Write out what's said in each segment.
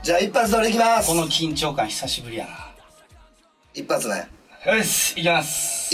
じゃあ一発撮りいきます。 この緊張感久しぶりやな。 一発ね。 よし、いきます。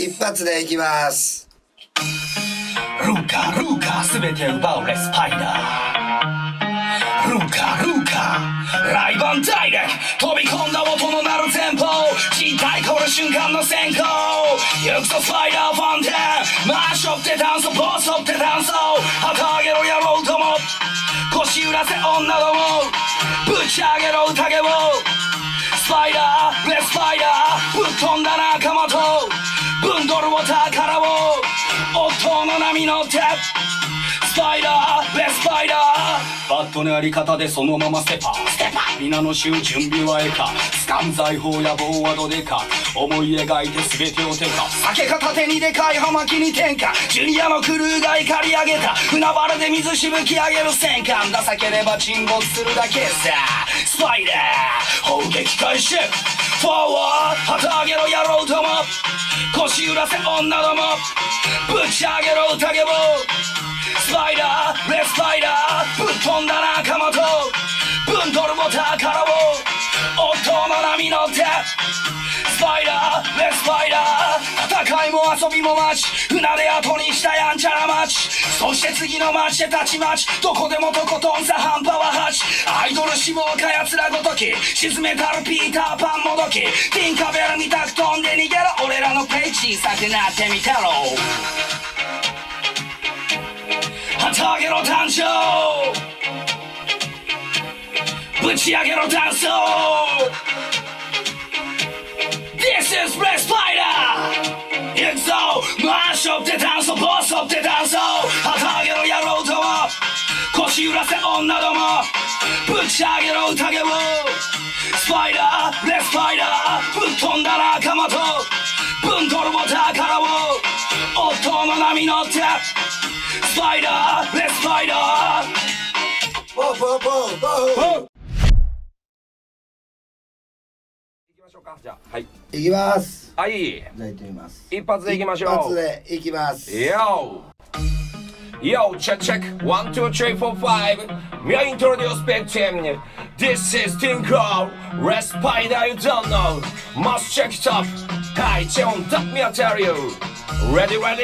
一発でいきます。 ルーカルーカ全て奪うレスパイダー。ルーカルーカライバンダイレクト飛び込んだ音の鳴るテンポ、実体凍る瞬間の先行、行くとスパイダーファンテン、マッシュってダンス、ボスってダンスを旗あげろやろうとも、腰揺らせ女ども、ぶち上げろ宴を、スパイダーレスパイダーぶっ飛んだ仲間とブンドルを宝を音の波乗ってスパイダーレスパイダーバットのやり方でそのままステッパー皆の衆準備はええかスカン財宝や棒はどでか思い描いて全てを手か酒片手にでかい葉巻に天下ジュニアのクルーが怒り上げた船原で水しぶき上げる戦艦情ければ沈没するだけさスパイダー砲撃開始フォワード旗あげろやろうとも腰揺らせ女どもぶち上げろ宴をスパイダーレスパイダーぶっ飛んだ仲間とブンドルボタ宝を音の波乗ってスパイダーレスパイダー戦いも遊びも街船で後にしたやんちゃな街そして次の街でたちまちどこでもとことんさ半端は8アイドル志望かやつらごとき沈めたるピーターパンもどきティンカベルみたく飛んで逃げろ俺らのプレイ小さくなってみたろ旗あげろ誕生ぶち上げろダンス This is Red Spider 行くぞマッシュアップでダンスボスアップでダンス旗あげろ野郎ども腰揺らせ女どもぶち上げろ宴をスパイダーレスパイダーぶっ飛んだ仲間とブンドルボ宝を音の波乗ってスパイダーレスパイダーボーボーボーボー行きましょうか。じゃあはいいきます。 はいじゃあ行ってみます。 一発でいきましょう。 一発でいきます。 Yo, check, check, 1, 2, 3, 4, 5 Me I introduce victim This is thing called Red Spider you don't know Must check it up Hi, Chehon, let me tell you Ready, ready?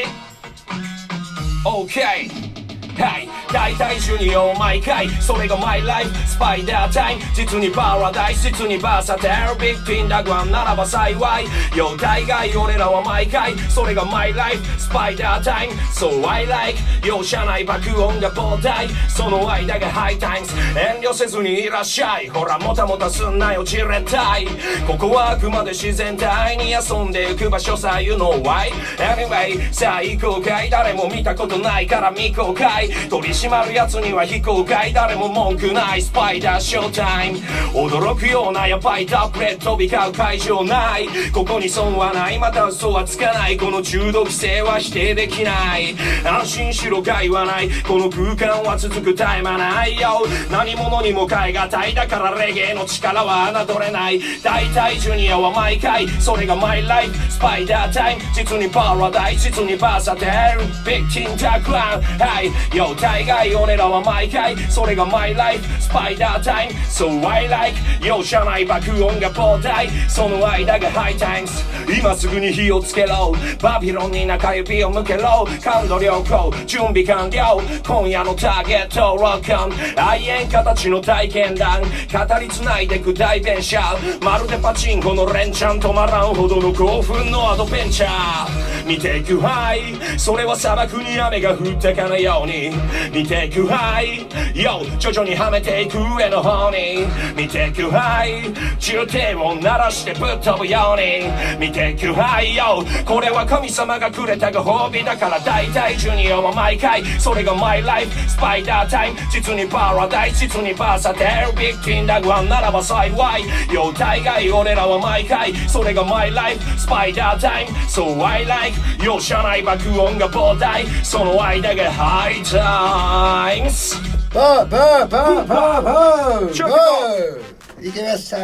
Okayはい、大体ジュニアを毎回それがマイライフスパイダータイム実にパラダイス実にバーサテルビッグティンダグワンならば幸いよ大概俺らは毎回それがマイライフスパイダータイム So I like 容赦ない爆音が膨大その間がハイタイムズ遠慮せずにいらっしゃいほらもたもたすんなよじれったいここはあくまで自然体に遊んでゆく場所さ You know why Anyway さあ行こうかい誰も見たことないから未公開取り締まるやつには非公開誰も文句ないスパイダーショータイム驚くようなヤバいダブプレート飛び交う会場ないここに損はないまた嘘はつかないこの中毒性は否定できない安心しろ会話ないこの空間は続くタイムはないよ何者にも代え難いだからレゲエの力は侮れない大体ジュニアは毎回それがマイライフスパイダータイム実にパラダイス実にバーサテルビッグティンタクラウンはいよ大概俺らは毎回それがマイライフスパイダータイム So I like 容赦ない爆音が膨大その間がハイタイムズ今すぐに火をつけろバビロンに中指を向けろ感度良好準備完了今夜のターゲットロックオン愛煙形の体験談語りつないでく代弁者まるでパチンコの連チャン止まらんほどの興奮のアドベンチャー見ていくハイそれは砂漠に雨が降ったかのように見ていくハイ Yo 徐々にはめていく上の方に見ていくハイ重低音鳴らしてぶっ飛ぶように見ていくハイ Yo これは神様がくれたご褒美だから大体ジュニアは毎回それがマイライフスパイダータイム実にパラダイス実にバーサテルビッグティンダグワンならば幸いよ大概俺らは毎回それがマイライフスパイダータイム So I like 容赦ない爆音が膨大その間がハイタイムズバーバーバーバーバーバーいけました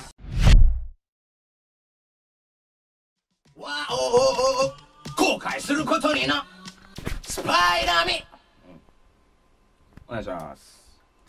わお後悔することになスパイダーミお願いします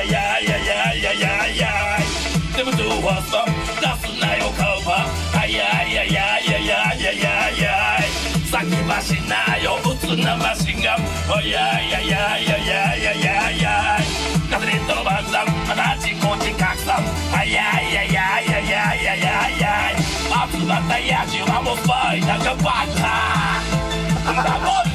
なマシンガンおいやいやいやいやいやいやいやいやガスレットの爆弾また自己自拡散いやいやいやいやいやいやいやいや集まった野獣はもうファイターが爆破